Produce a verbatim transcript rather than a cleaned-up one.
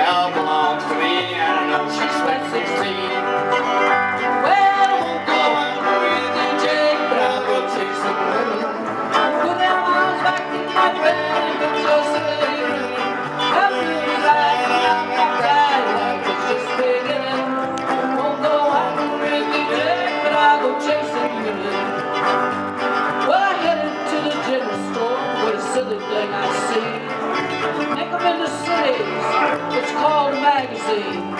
gal belongs to me, and I know she's sweet sixteen. Well, I won't go under with you, Jake, but I'll go chase the moon. Put them arms back in my bed and go just a little. I'm feeling like I'm not tired, like it's just beginning. Won't go under with you, Jake, but I'll go chase the moon. Well, I headed to the general store with a silly thing I see. Make them into cities, it's called a magazine.